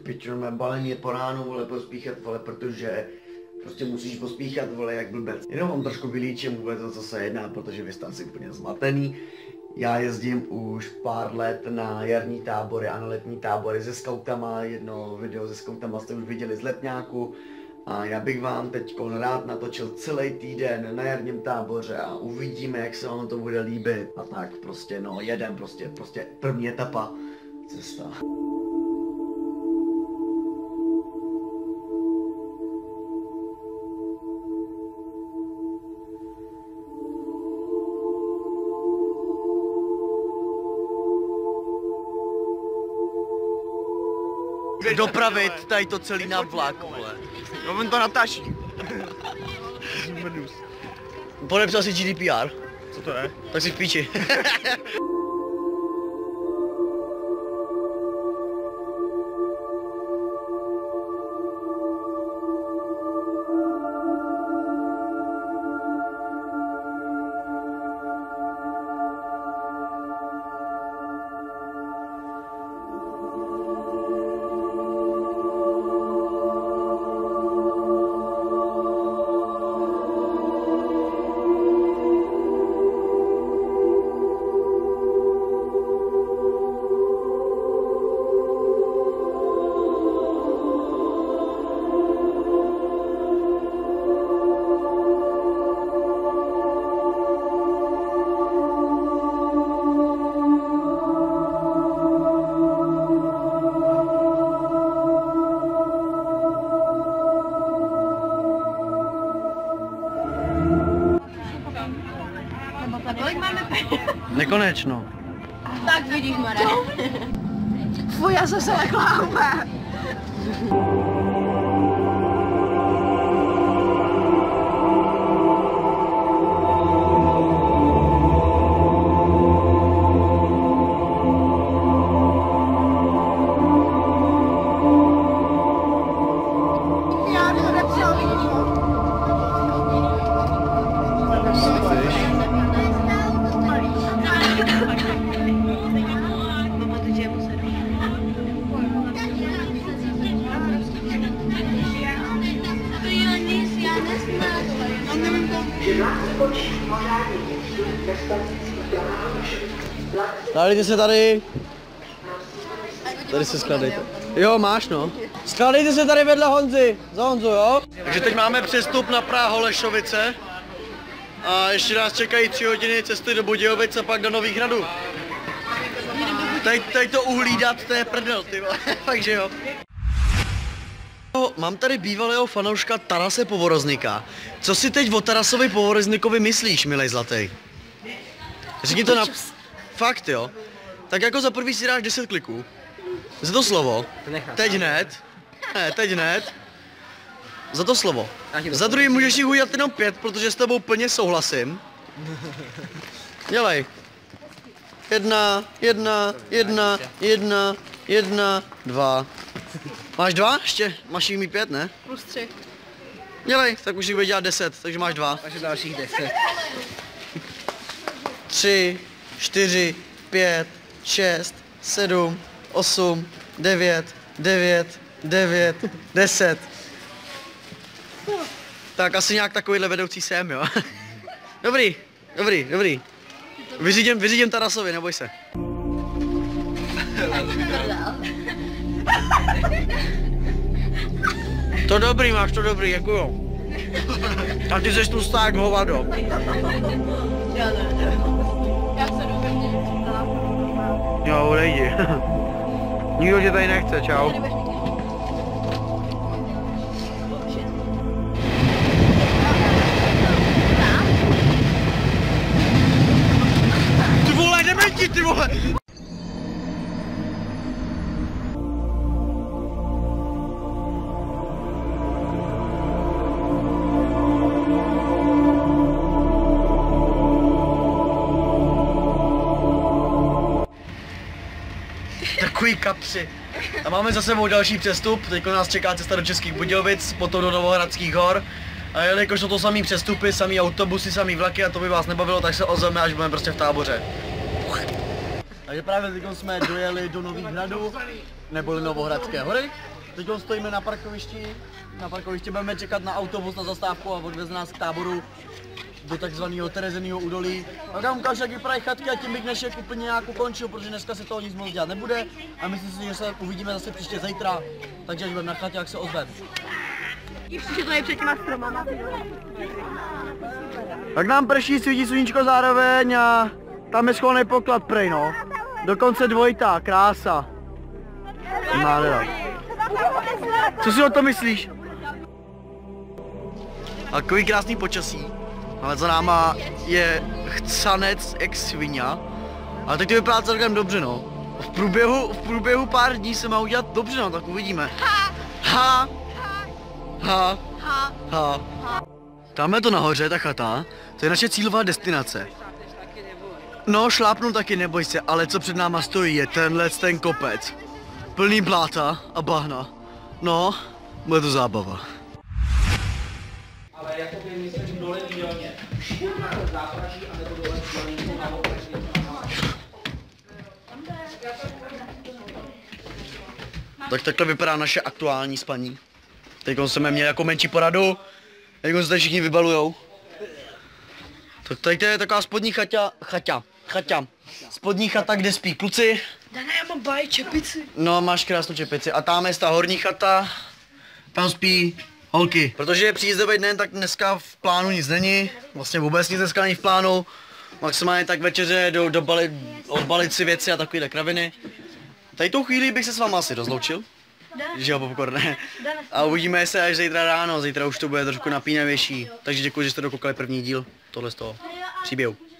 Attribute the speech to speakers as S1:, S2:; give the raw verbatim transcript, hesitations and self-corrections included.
S1: piču, mé balení je po ránu, vole, pospíchat, vole, protože prostě musíš pospíchat, vole, jak blbec. Jenom vám trošku vylíčím vůbec, o co se jedná, protože vy jste asi úplně zmatený. Já jezdím už pár let na jarní tábory a na letní tábory se skautama, jedno video se skautama jste už viděli z letňáku. A já bych vám teď rád natočil celý týden na jarním táboře a uvidíme, jak se vám to bude líbit. A tak prostě, no, jedem prostě, prostě první etapa, cesta. Dopravit tady to celý na vlak, vole.
S2: No on to natáčí.
S1: Podepsal si G D P R.
S2: Co to je?
S1: Tak si v píči.
S3: Kolik máme peněz?
S1: Nekonečno.
S3: Tak vidíš, Mare.
S4: Fuj, já jsem se lekla úplně. Já to nepřijel, vidíš,
S1: Skládejte se tady. Tady se skládejte. Jo, máš no. Skládejte se tady vedle Honzy. Za Honzu, jo? Takže teď máme přestup na Praha-Holešovice. A ještě nás čekají tři hodiny cesty do Budějovic a pak do Nových Hradů. Teď, teď to uhlídat, to je prdel, ty vole. Takže jo. Mám tady bývalého fanouška Tarase Povorozníka. Co si teď o Tarasovi Povoroznikovi myslíš, milej zlatý? Řekni to na... Fakt jo. Tak jako za prvý si dáš deset kliků. Za to slovo. Teď hned. Ne, teď hned. Za to slovo. Za druhý můžeš jich udělat jenom pět, protože s tebou plně souhlasím. Dělej. Jedna, jedna, jedna, jedna, jedna, dva. Máš dva? Ještě? Máš jich mít pět, ne?
S4: Plus tři.
S1: Dělej, tak už jich bude dělat deset, takže máš dva.
S2: Takže dalších deset.
S1: Tři, čtyři, pět, šest, sedm, osm, devět, devět, devět, deset. Tak asi nějak takovýhle vedoucí jsem, jo. Dobrý, dobrý, dobrý. Vyřídím, vyřídím Tarasovi, neboj se. To dobrý, máš to dobrý, děkuju. A ty seš tlustá jak hovado.
S4: Já se dovedně.
S1: Jo, odejdi. Nikdo tě tady nechce, čau. Ty vole, dementi, ty vole! Takový kapři. A máme za sebou další přestup, teď nás čeká cesta do Českých Budějovic, potom do Novohradských hor. A jelikož jsou to samý přestupy, samý autobusy, samý vlaky a to by vás nebavilo, tak se ozveme, až budeme prostě v táboře. Takže právě teď jsme dojeli do Nových Hradů, neboli Novohradské hory. Teď stojíme na parkovišti, na parkovišti budeme čekat na autobus na zastávku a odveze nás k táboru do takzvaného Tereziního údolí. Tak vám ukážu, jak vypadají chatky a tím bych dnešek úplně nějak ukončil, protože dneska se toho nic moc dělat nebude a myslím si, že se uvidíme zase příště zítra, takže až budeme na chatě, jak se ozvem.
S4: I příště to je před těma stromama.
S1: Tak nám prší, svítí sluníčko zároveň a tam je schovaný poklad prej, no. Dokonce dvojitá, krása. Nádhera. Co si o to myslíš? Takový krásný počasí, ale za náma je chcanec jak svině. Ale teď to vypadá celkem dobře, no. V průběhu, v průběhu pár dní se má udělat dobře, no, tak uvidíme. Ha! Ha! Ha! Ha! Tam je to nahoře, ta chata, to je naše cílová destinace. No, šlápnu taky, neboj se, ale co před náma stojí je tenhle ten kopec. Plný bláta a bahna. No, bude to zábava. Ale jakoby myslím dole dílně. Zápraží a nebo dole dílně. Tak takhle vypadá naše aktuální spaní. Teď jsme měli jako menší poradu, teď se tady všichni vybalujou. Tak tady to je taková spodní chaťa, chaťa, chaťa. Spodní chata, kde spí kluci.
S4: Dana, já mám baj čepici.
S1: No, máš krásnou čepici. A tam je ta horní chata, tam spí holky. Protože je příjezdový den, tak dneska v plánu nic není. Vlastně vůbec nic dneska není v plánu. Maximálně tak večeře do, do balit, odbalit si věci a takovýhle kraviny. Tady tou chvíli bych se s váma asi rozloučil. Že jo, popcorne. A uvidíme se až zítra ráno, zítra už to bude trošku napínavější. Takže děkuji, že jste dokoukali první díl tohle z toho příběhu.